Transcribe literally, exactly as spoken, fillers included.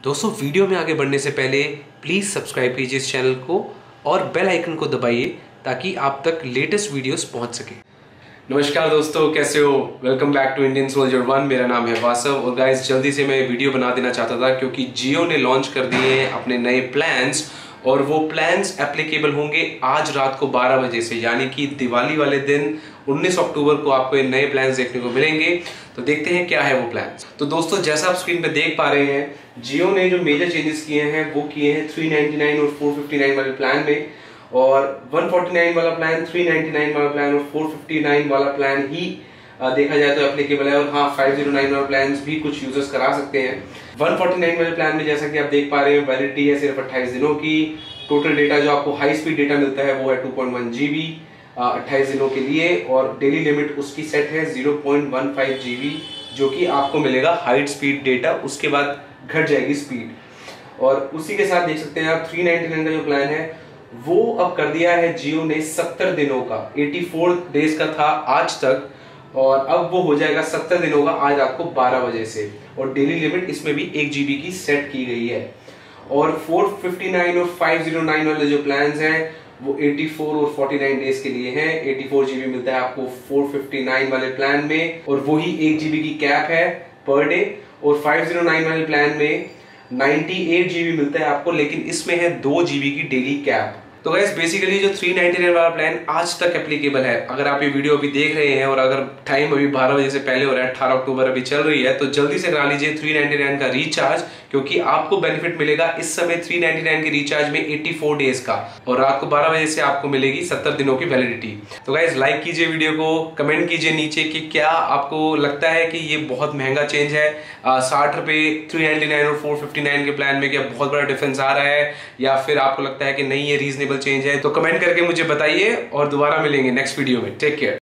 दोस्तों वीडियो में आगे बढ़ने से पहले प्लीज़ सब्सक्राइब कीजिए इस चैनल को और बेल आइकन को दबाइए ताकि आप तक लेटेस्ट वीडियोस पहुंच सके। नमस्कार दोस्तों, कैसे हो? Welcome back to Indian soldier one. मेरा नाम है वासव और गाइस जल्दी से मैं वीडियो बना देना चाहता था क्योंकि जियो ने लॉन्च कर दिए हैं अपने नए प्लान्स और वो प्लान्स एप्लीकेबल होंगे आज रात को बारह बजे से, यानी कि दिवाली वाले दिन उन्नीस अक्टूबर को आपको ये नए प्लान्स देखने को मिलेंगे। तो देखते हैं क्या है वो प्लान्स। तो दोस्तों जैसा आप स्क्रीन पे देख पा रहे हैं, जियो ने जो मेजर चेंजेस किए हैं वो किए हैं तीन सौ निन्यानवे और चार सौ उनसठ वाले प्लान में, और एक सौ उनचास वाला प्लान, तीन सौ निन्यानवे वाला प्लान और चार सौ उनसठ वाला प्लान ही देखा जाए तो एप्लीकेबल है। और हाँ, पाँच सौ नौ वाला प्लान भी कुछ यूजर्स करा सकते हैं। एक सौ उनचास वाले प्लान में जैसा कि आप देख पा रहे हैं वैलिडिटी है सिर्फ अट्ठाईस दिनों की। टोटल डेटा जो आपको हाई स्पीड डेटा मिलता है वो है दो पॉइंट एक जीबी अट्ठाईस दिनों के लिए, और डेली लिमिट उसकी सेट है zero point one five GB जो कि आपको मिलेगा हाई स्पीड डेटा, उसके बाद घट जाएगी स्पीड। और उसी के साथ देख सकते हैं आप तीन सौ निन्यानवे का जो प्लान है वो अब कर दिया है जियो ने सत्तर दिनों का। चौरासी डेज का था आज तक और अब वो हो जाएगा सत्तर दिनों का आज आपको बारह बजे से, और डेली लिमिट इसमें भी एक जीबी की सेट की गई है। और चार सौ उनसठ और पाँच सौ नौ वाले जो प्लान्स हैं वो चौरासी और उनचास डेज के लिए हैं। चौरासी जीबी मिलता है आपको चार सौ उनसठ वाले प्लान में और वही एक जीबी की कैप है पर डे। और पाँच सौ नौ वाले प्लान में अट्ठानवे जीबी मिलता है आपको, लेकिन इसमें है दो जीबी की डेली कैप। तो गाइस बेसिकली जो तीन सौ निन्यानवे वाला प्लान आज तक एप्लीकेबल है। अगर आप ये वीडियो अभी देख रहे हैं और अगर टाइम अभी बारह बजे से पहले हो रहा है, अठारह अक्टूबर अभी चल रही है, तो जल्दी से करा लीजिए तीन सौ निन्यानवे का रिचार्ज, क्योंकि आपको बेनिफिट मिलेगा इस समय तीन सौ निन्यानवे के रिचार्ज में चौरासी डेज का, और रात को बारह बजे से आपको मिलेगी सत्तर दिनों की वैलिडिटी। तो गाइस लाइक कीजिए वीडियो को, कमेंट कीजिए नीचे कि क्या आपको लगता है कि ये बहुत महंगा चेंज है, साठ रुपए तीन सौ निन्यानवे और चार सौ उनसठ के प्लान में क्या बहुत बड़ा डिफरेंस आ रहा है, या फिर आपको लगता है कि नहीं ये रीजनेबल चेंज है? तो कमेंट करके मुझे बताइए और दोबारा मिलेंगे नेक्स्ट वीडियो में। Take care.